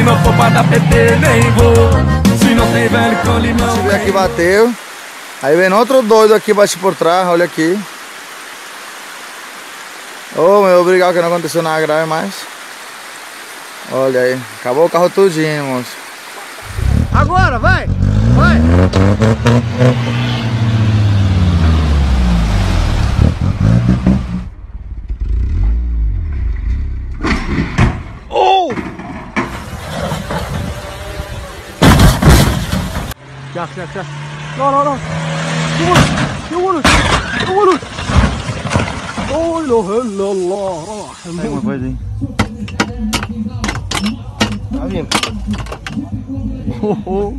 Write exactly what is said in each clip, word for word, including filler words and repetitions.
não for pra dar P T, nem vou. Se não tem velho com limão. Esse aqui bateu. Aí vem outro doido aqui, bate por trás, olha aqui. Ô, oh, meu, obrigado que não aconteceu nada grave mais. Olha aí, acabou o carro tudinho, moço. Agora, vai! Vai! Oh! Já, já, já. Não, não, não. Segura, segura, segura. Oi, não, não, não. Tem uma coisa aí. Tá vindo. Oh, oh.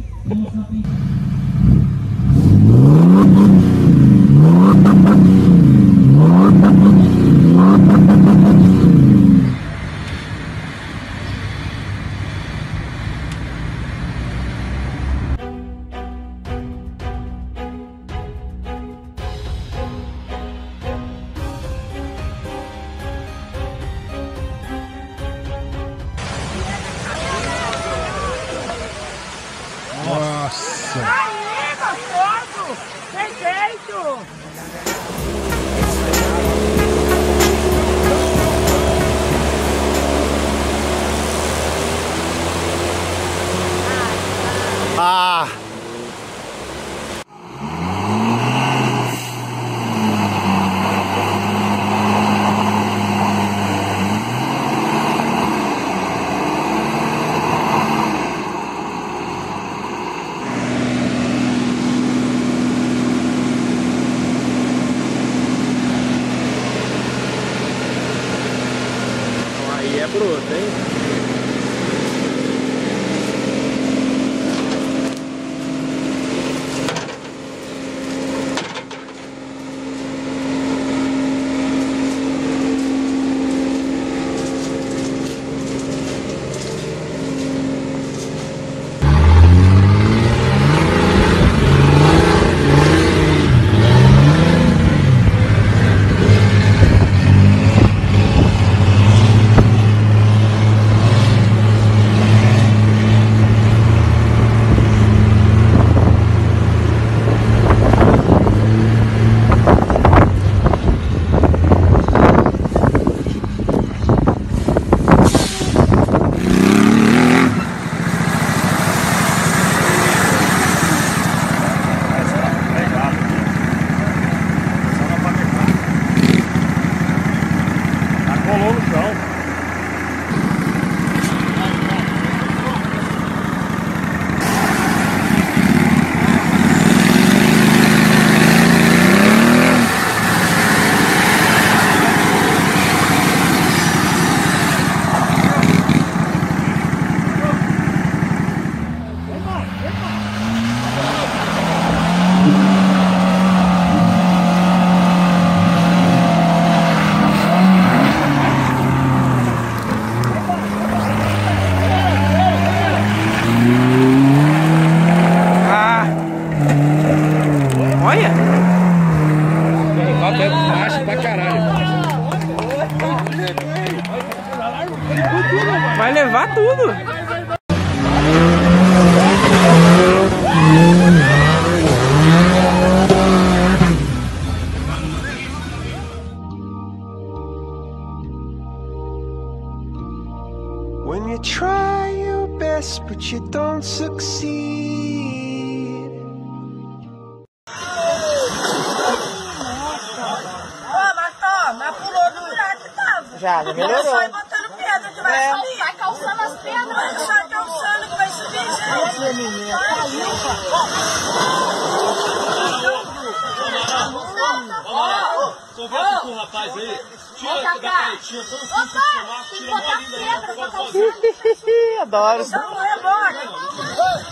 Nossa! Aí, gostoso! Tem jeito! Ah! Aí é bruto, hein? Olha! É macho pra caralho. Vai levar tudo. When you try your best but you don't succeed. Já, já melhorou. Só botando pedra que vai subir. Vai calçando as pedras. Vai só calçando que vai subir, gente. Vai, menina. Caiu, ó. Conversa com o rapaz aí. Tira da caixinha, tão simples de chamar. Tem que botar pedra pra calçar. Adoro. Então, rebora.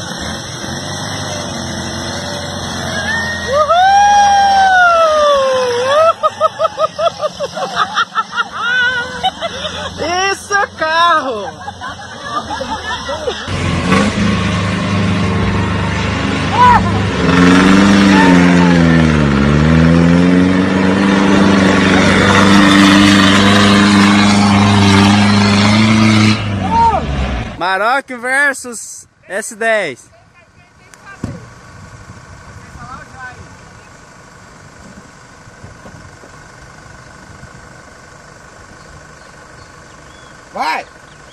Isso é carro! Marote! Rock versus S dez. Vai!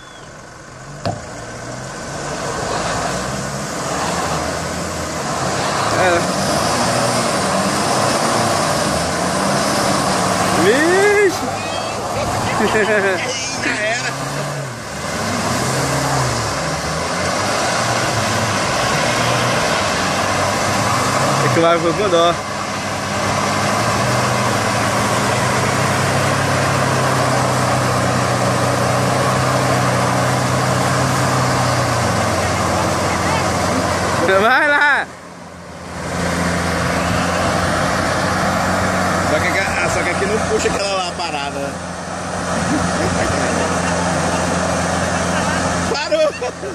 É. Vixe! É que vai pro Godó. Vai lá! Só que, aqui- só que aqui não puxa aquela lá parada, né? Parou!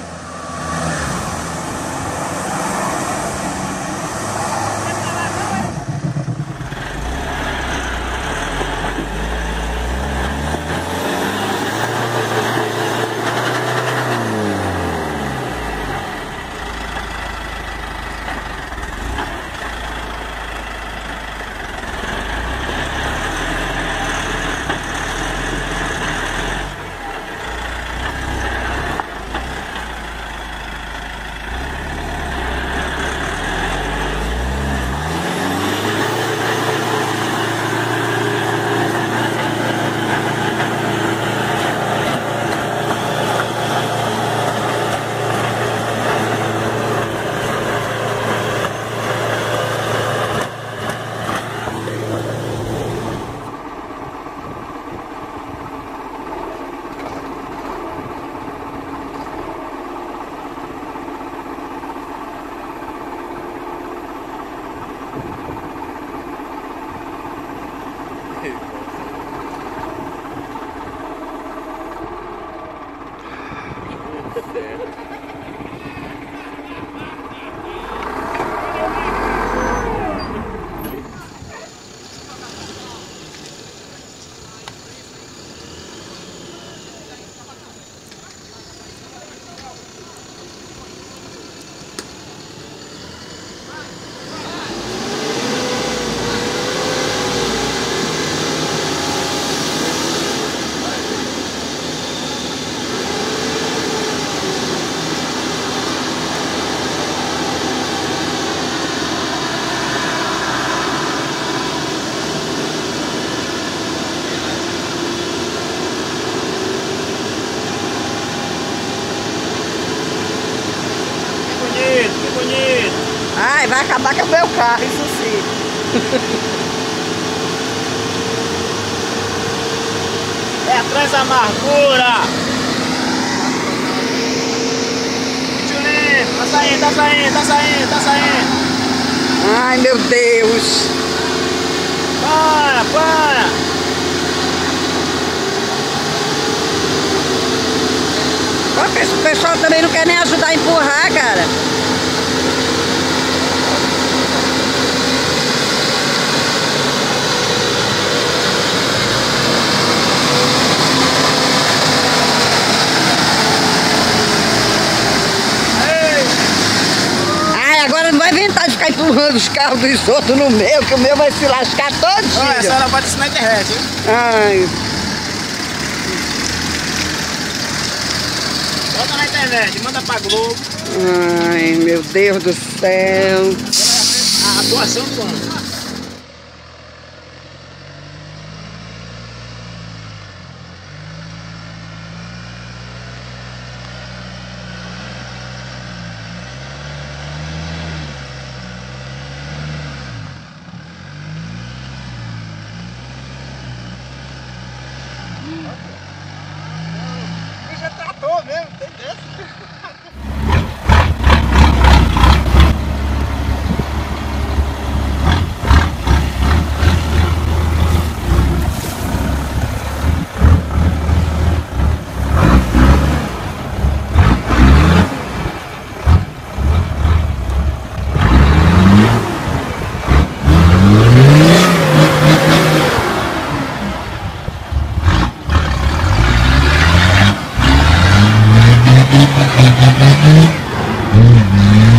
Ai, vai acabar com o meu carro, isso sim. É a transamargura! Julinho, tá saindo, tá saindo, tá saindo, tá saindo! Ai, meu Deus! Para, para! O pessoal também não quer nem ajudar a empurrar, cara. Agora não vai inventar de ficar empurrando os carros dos outros no meu, que o meu vai se lascar todinho. Olha, essa hora pode ensinar na internet, hein? Ai. Bota na internet, manda pra Globo. Ai, meu Deus do céu. A atuação do ano. Já tratou mesmo, tem dessa. Uhum.